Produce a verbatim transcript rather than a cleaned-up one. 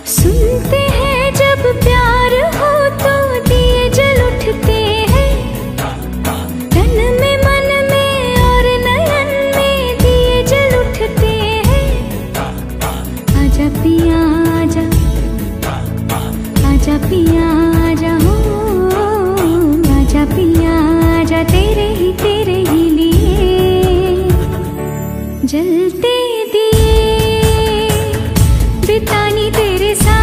सुनते हैं जब प्यार हो तो दिए जल उठते हैं, तन में मन में और नयन में दिए जल उठते हैं। आजा पिया आजा, आजा पिया आजा हो, आजा पिया आजा, तेरे ही तेरे ही लिए जलते दिए बितानी तेरे साथ।